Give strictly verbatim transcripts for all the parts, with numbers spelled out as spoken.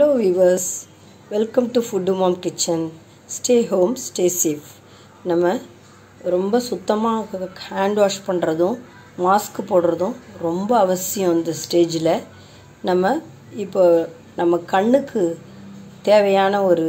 Hello viewers, welcome to Food Mom Kitchen. Stay home, stay safe. நம்ம ரொம்ப சுத்தமாக hand wash பண்ணுறதும் mask போடுறதும் ரொம்ப அவசியம் இந்த ஸ்டேஜில். நம்ம இப்போ நம்ம கண்ணுக்கு தேவையான ஒரு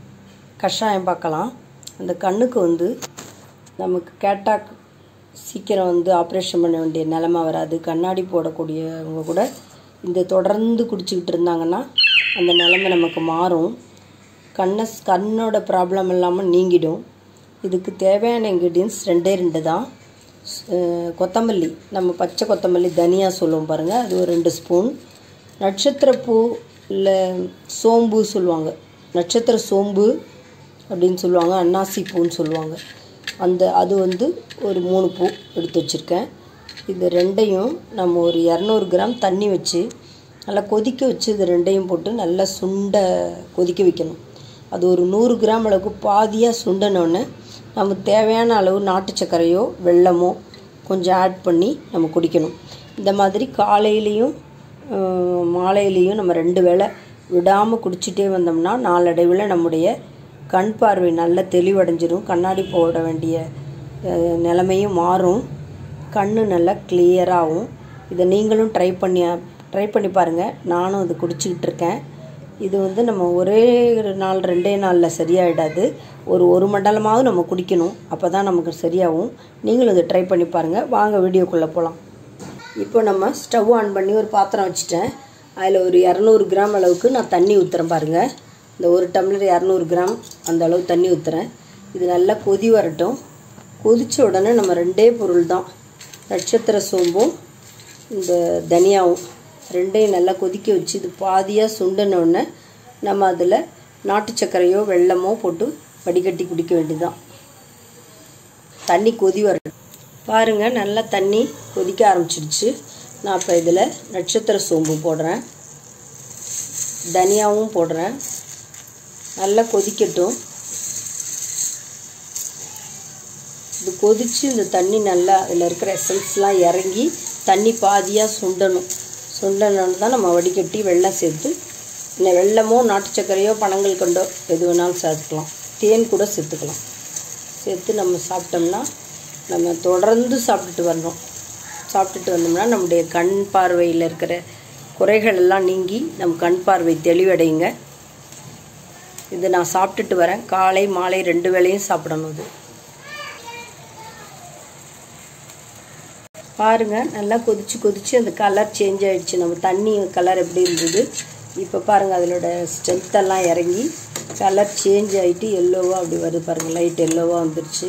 கஷாயம் பார்க்கலாம். அந்த கண்ணுக்கு வந்து நமக்கு கேட்டாக் சீக்கிரம் வந்து ஆப்ரேஷன் பண்ண வேண்டிய நிலைமை வராது. கண்ணாடி போடக்கூடியவங்க கூட இந்த தொடர்ந்து குடிச்சிக்கிட்டு இருந்தாங்கன்னா அந்த நிலைமை நமக்கு மாறும். கண்ணை கண்ணோட ப்ராப்ளம் இல்லாமல் நீங்கிடும். இதுக்கு தேவையான இன்க்ரீடியன்ஸ் ரெண்டே ரெண்டு தான். கொத்தமல்லி, நம்ம பச்சை கொத்தமல்லி தனியா சொல்லுவோம் பாருங்கள், அது ஒரு ரெண்டு ஸ்பூன். நட்சத்திரப்பூ இல்லை சோம்பு சொல்லுவாங்க, நட்சத்திர சோம்பு அப்படின்னு சொல்லுவாங்க, அன்னாசி பூன்னு சொல்லுவாங்க. அந்த அது வந்து ஒரு மூணு பூ எடுத்து வச்சுருக்கேன். இது ரெண்டையும் நம்ம ஒரு இரநூறு கிராம் தண்ணி வச்சு நல்லா கொதிக்க வச்சு இது ரெண்டையும் போட்டு நல்லா சுண்ட கொதிக்க வைக்கணும். அது ஒரு நூறு கிராம் அளவுக்கு பாதியாக சுண்டனோடனே நமக்கு தேவையான அளவு நாட்டு சர்க்கரையோ வெல்லமோ கொஞ்சம் ஆட் பண்ணி நம்ம குடிக்கணும். இந்த மாதிரி காலையிலையும் மாலையிலையும் நம்ம ரெண்டு வேளை விடாமல் குடிச்சிட்டே வந்தோம்னா நாளடைவில் நம்முடைய கண் பார்வை நல்ல தெளிவடைஞ்சிடும். கண்ணாடி போட வேண்டிய நிலைமையும் மாறும். கண் நல்லா கிளியராகவும். இதை நீங்களும் ட்ரை பண்ணி ட்ரை பண்ணி பாருங்கள். நானும் அது குடிச்சிக்கிட்டு இருக்கேன். இது வந்து நம்ம ஒரே நாள் ரெண்டே நாளில் சரியாயிடாது. ஒரு ஒரு மண்டலமாவது நம்ம குடிக்கணும், அப்போ தான் நமக்கு சரியாகும். நீங்களும் இதை ட்ரை பண்ணி பாருங்கள். வாங்க வீடியோக்குள்ளே போகலாம். இப்போ நம்ம ஸ்டவ் ஆன் பண்ணி ஒரு பாத்திரம் வச்சுட்டேன். அதில் ஒரு இரநூறு கிராம் அளவுக்கு நான் தண்ணி ஊற்றுறேன் பாருங்கள். இந்த ஒரு டம்ளர் இரநூறு கிராம் அந்த அளவு தண்ணி ஊற்றுறேன். இது நல்லா கொதி வரட்டும். கொதித்த உடனே நம்ம ரெண்டே பொருள் தான், நட்சத்திர சோம்பும் இந்த தனியாவும் ரெண்டையும் நல்லா கொதிக்க வச்சு இது பாதியாக சுண்டனோடனே நம்ம அதில் நாட்டு சர்க்கரையோ வெல்லமோ போட்டு வடிகட்டி குடிக்க வேண்டியதுதான். தண்ணி கொதி வரட்டும் பாருங்கள். நல்லா தண்ணி கொதிக்க ஆரம்பிச்சிடுச்சு. நான் இப்போ இதில் நட்சத்திர சோம்பு போடுறேன், தனியாவும் போடுறேன். நல்லா கொதிக்கட்டும். இது கொதித்து இந்த தண்ணி நல்லா அதில் இருக்கிற எசன்ஸ்லாம் இறங்கி தண்ணி பாதியாக சுண்டணும். சுண்டனோன்னு தான் நம்ம வடிகட்டி வெல்லம் சேர்த்து, இல்லை வெல்லமோ நாட்டு சர்க்கரையோ பனங்கள் கொண்டோ எது வேணாலும் சேர்த்துக்கலாம், தேன் கூட சேர்த்துக்கலாம். சேர்த்து நம்ம சாப்பிட்டோம்னா நம்ம தொடர்ந்து சாப்பிட்டுட்டு வரணும். சாப்பிட்டுட்டு வந்தோம்னா நம்முடைய கண் பார்வையில் இருக்கிற குறைகள் எல்லாம் நீங்கி நம்ம கண் பார்வை தெளிவடையுங்க. இது நான் சாப்பிட்டுட்டு வரேன். காலை மாலை ரெண்டு வேளையும் சாப்பிடணும். இது பாருங்கள், நல்லா கொதித்து கொதித்து அந்த கலர் சேஞ்ச் ஆகிடுச்சு. நம்ம தண்ணி கலர் எப்படி இருந்தது இப்போ பாருங்கள், அதனோட ஸ்ட்ரென்த்தெல்லாம் இறங்கி கலர் சேஞ்ச் ஆகிட்டு எல்லோவாக அப்படி வருது பாருங்கள், லைட் எல்லோவாக வந்துடுச்சு.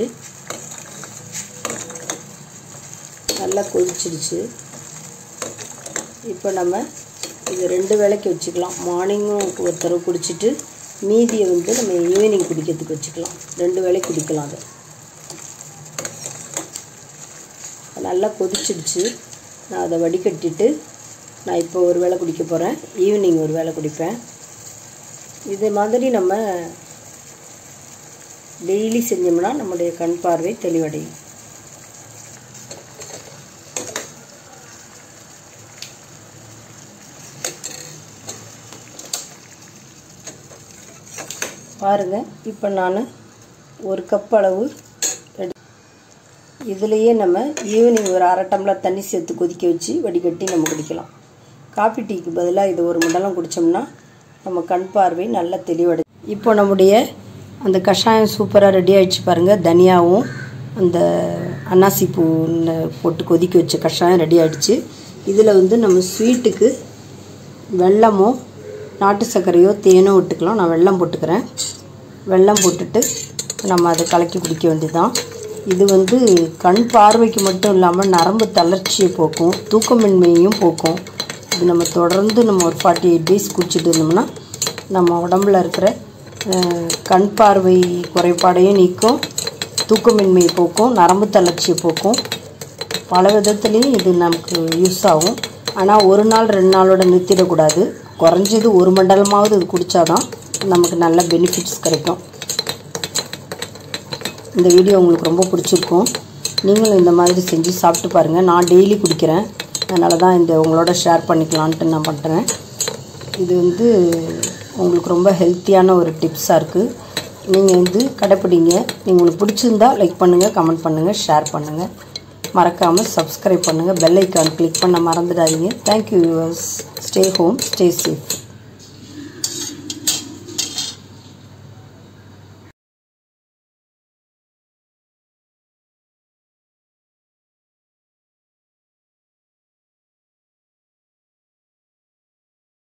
நல்லா கொதிச்சிடுச்சு. இப்போ நம்ம இது ரெண்டு வேளைக்கு வச்சுக்கலாம். மார்னிங்கும் ஒரு தடவை குடிச்சிட்டு மீதியை வந்து நம்ம ஈவினிங் குடிக்கிறதுக்கு வச்சுக்கலாம். ரெண்டு வேளைக்கு குடிக்கலாம். அதை நல்லா கொதிச்சிடுச்சு. நான் அதை வடிகட்டிட்டு நான் இப்போ ஒரு வேளை குடிக்க போகிறேன், ஈவினிங் ஒரு வேளை குடிப்பேன். இது மாதிரி நம்ம டெய்லி செஞ்சோம்னா நம்முடைய கண் பார்வை தெளிவடையும். பாருங்கள், இப்போ நான் ஒரு கப் அளவு இதுலேயே நம்ம ஈவினிங் ஒரு அரை டம்ளர் தண்ணி சேர்த்து கொதிக்க வச்சு வடிகட்டி நம்ம குடிக்கலாம். காப்பி டீக்கு பதிலாக இது ஒரு மண்டலம் குடித்தோம்னா நம்ம கண் பார்வை நல்லா தெளிவடை. இப்போ நம்முடைய அந்த கஷாயம் சூப்பராக ரெடி ஆகிடுச்சு பாருங்கள். தனியாவும் அந்த அன்னாசி பூன்னு போட்டு கொதிக்க வச்ச கஷாயம் ரெடி ஆகிடுச்சு. இதில் வந்து நம்ம ஸ்வீட்டுக்கு வெல்லமோ நாட்டு சர்க்கரையோ தேனோ விட்டுக்கலாம். நான் வெல்லம் போட்டுக்கிறேன். வெல்லம் போட்டுட்டு நம்ம அதை கலக்கி குடிக்க வேண்டியதுதான். இது வந்து கண் பார்வைக்கு மட்டும் இல்லாமல் நரம்பு தளர்ச்சியை போக்கும், தூக்கமின்மையையும் போக்கும். இது நம்ம தொடர்ந்து நம்ம ஒரு ஃபார்ட்டி எயிட் டேஸ் குடிச்சிட்டு இருந்தோம்னா நம்ம உடம்புல இருக்கிற கண் பார்வை குறைபாடையும் நீக்கும், தூக்கமின்மையை போக்கும், நரம்பு தளர்ச்சியை போக்கும். பல விதத்துலேயும் இது நமக்கு யூஸ் ஆகும். ஆனால் ஒரு நாள் ரெண்டு நாளோட நிறுத்திடக்கூடாது. குறைஞ்சது ஒரு மண்டலமாவது இது குடித்தாதான் நமக்கு நல்ல பெனிஃபிட்ஸ் கிடைக்கும். இந்த வீடியோ உங்களுக்கு ரொம்ப பிடிச்சிருக்கும். நீங்களும் இந்த மாதிரி செஞ்சு சாப்பிட்டு பாருங்கள். நான் டெய்லி குடிக்கிறேன், அதனால தான் இந்த உங்களோட ஷேர் பண்ணிக்கலான்ட்டு நான் பண்ணுறேன். இது வந்து உங்களுக்கு ரொம்ப ஹெல்த்தியான ஒரு டிப்ஸாக இருக்குது. நீங்கள் வந்து கடைப்பிடிங்க. நீங்கள் உங்களுக்கு பிடிச்சிருந்தா லைக் பண்ணுங்கள், கமெண்ட் பண்ணுங்கள், ஷேர் பண்ணுங்கள். மறக்காமல் சப்ஸ்கிரைப் பண்ணுங்கள். பெல் ஐக்கான் கிளிக் பண்ண மறந்துடாதீங்க. Thank you viewers. Stay home, stay safe.